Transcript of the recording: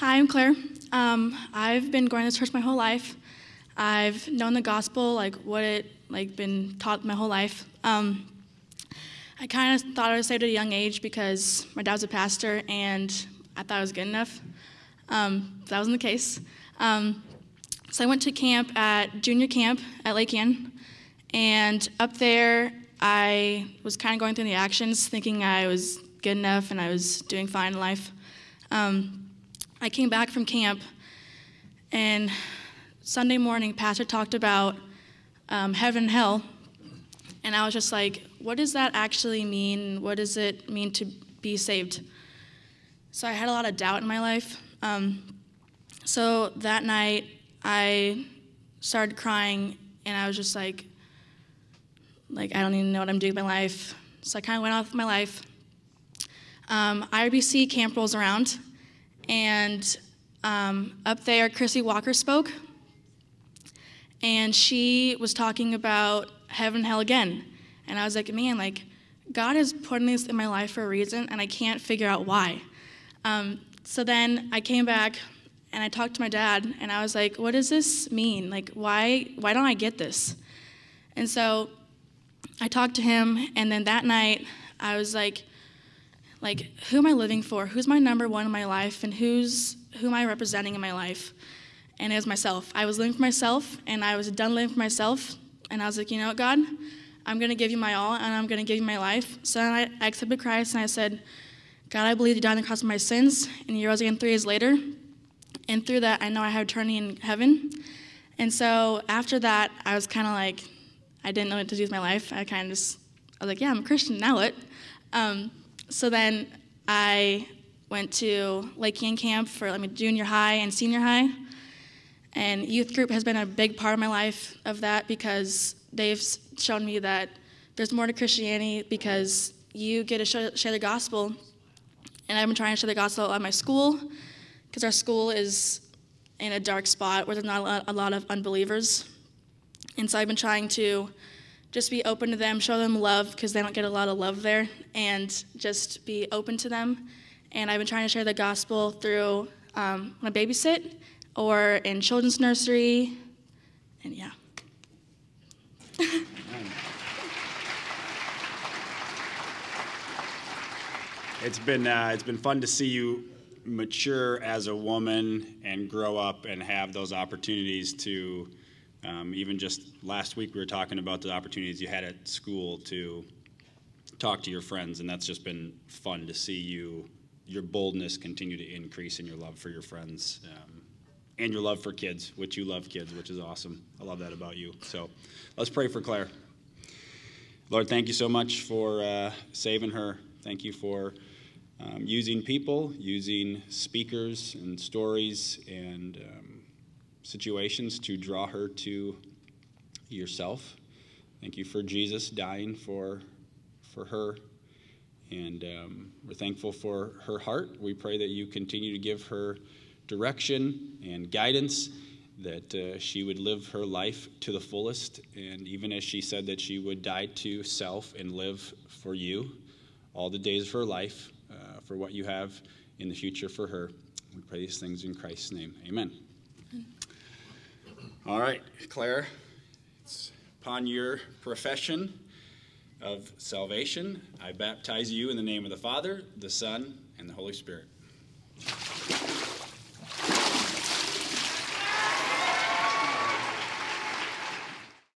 Hi, I'm Claire. I've been going to church my whole life. I've known the gospel, what it been taught my whole life. I kind of thought I was saved at a young age because my dad was a pastor, and I thought I was good enough. That wasn't the case. So I went to junior camp at Lake Ann, and up there I was kind of going through the actions, thinking I was good enough and I was doing fine in life. I came back from camp, and Sunday morning, pastor talked about heaven and hell, and I was just like, what does that actually mean? What does it mean to be saved? So I had a lot of doubt in my life. So that night, I started crying, and I was just like, I don't even know what I'm doing with my life. So I kind of went off with my life. IRBC camp rolls around, and up there, Chrissy Walker spoke, and she was talking about heaven and hell again. And I was like, man, God is putting this in my life for a reason, and I can't figure out why. So then I came back, and I talked to my dad, and I was like, what does this mean? Why don't I get this? And so I talked to him, and then that night, I was like, who am I living for? Who's my number one in my life, and who am I representing in my life? And it was myself. I was living for myself, and I was done living for myself, and I was like, you know what, God? I'm going to give you my all, and I'm going to give you my life. So I accepted Christ, and I said, God, I believe you died on the cross for my sins, and you rose again 3 days later. And through that, I know I have eternity in heaven. And so after that, I was kind of I didn't know what to do with my life. I was like, yeah, I'm a Christian, now what? So then I went to Lake Ann camp for junior high and senior high. And youth group has been a big part of my life of that, because they've shown me that there's more to Christianity, because you get to share the gospel. And I've been trying to share the gospel at my school, because our school is in a dark spot where there's not a lot of unbelievers. And so I've been trying to just be open to them, show them love, because they don't get a lot of love there, and just be open to them. And I've been trying to share the gospel through when I babysit or in children's nursery, and yeah. It's been fun to see you mature as a woman and grow up and have those opportunities to, even just last week we were talking about the opportunities you had at school to talk to your friends, and that's just been fun to see your boldness continue to increase in your love for your friends, and your love for kids, which you love kids, which is awesome. I love that about you. So let's pray for Claire. Lord, thank you so much for saving her. Thank you for using people, using speakers and stories and situations to draw her to yourself. Thank you for Jesus dying for her, and we're thankful for her heart. We pray that you continue to give her direction and guidance, that she would live her life to the fullest, and even as she said that she would die to self and live for you all the days of her life, for what you have in the future for her. We pray these things in Christ's name. Amen. All right, Claire, it's upon your profession of salvation, I baptize you in the name of the Father, the Son, and the Holy Spirit.